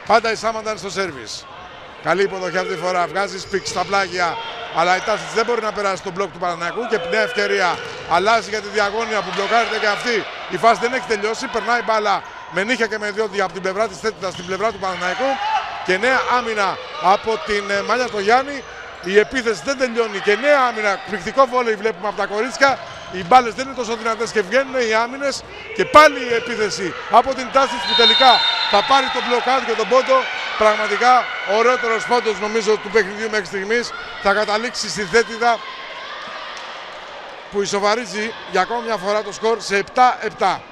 Πάντα η Σάμαντα είναι στο σέρβις. Καλή υποδοχή αυτή τη φορά. Βγάζει Σπικ στα πλάγια. Αλλά η Τάσιτς δεν μπορεί να περάσει τον μπλοκ του Παναθηναϊκού και νέα ευκαιρία. Αλλάζει για τη διαγώνια που μπλοκάρεται και αυτή. Η φάση δεν έχει τελειώσει. Περνάει μπάλα με νύχια και με διόδια από την πλευρά της Θέτιδας στην πλευρά του Παναθηναϊκού. Και νέα άμυνα από την μαλλιά του Γιάννη. Η επίθεση δεν τελειώνει και νέα άμυνα. Εκπληκτικό βόλεϊ βλέπουμε από τα κορίτσια. Οι μπάλες δεν είναι τόσο δυνατές και βγαίνουν οι άμυνες. Και πάλι η επίθεση από την Τάσιτς που τελικά θα πάρει τον μπλοκάδι και τον πόντο. Πραγματικά ωραίτερος πόντος νομίζω του παιχνιδιού μέχρι στιγμής. Θα καταλήξει στη Θέτιδα που ισοβαρίζει για ακόμα μια φορά το σκορ σε 7-7.